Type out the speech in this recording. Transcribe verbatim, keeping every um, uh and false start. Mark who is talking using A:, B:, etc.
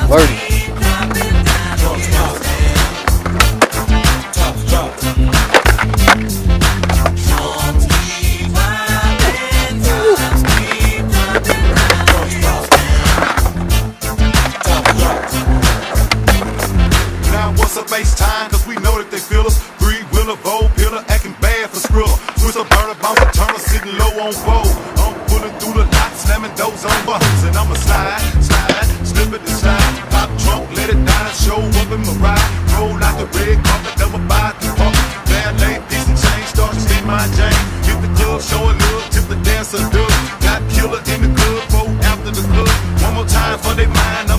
A: Murdy.
B: Now what's a bass time? Cause we know that they feel us. Three wheeler, bold pillar, acting bad for Skrilla. Twist a burner, bounce a turner, sitting low on fold. I'm pulling through the lot, slamming those on buttons. And I'ma slide, slide, slip it and slide. Pop trunk, let it down, show up in my ride. Roll out the red carpet, double by the pump. Valet, piece and chain, start to spin my chain. Hit the club, show a look, tip the dancer, dude. Got killer in the club, four after the club. One more time for they mind.